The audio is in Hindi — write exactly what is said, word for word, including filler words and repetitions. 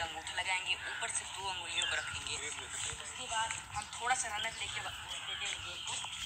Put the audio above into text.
एक अंगूठा लगाएंगे, ऊपर से दो अंगुलियों को रखेंगे। उसके बाद हम थोड़ा सा रनर लेके देंगे गेंद को,